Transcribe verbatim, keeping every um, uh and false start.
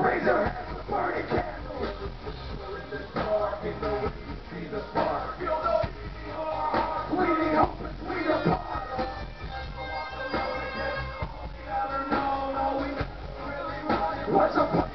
Raise your hands with burning candles. In the dark, in the wind, see the spark. Feel the beating of our hearts, bleeding hope between apart. All we ever known, all we never really wanted was a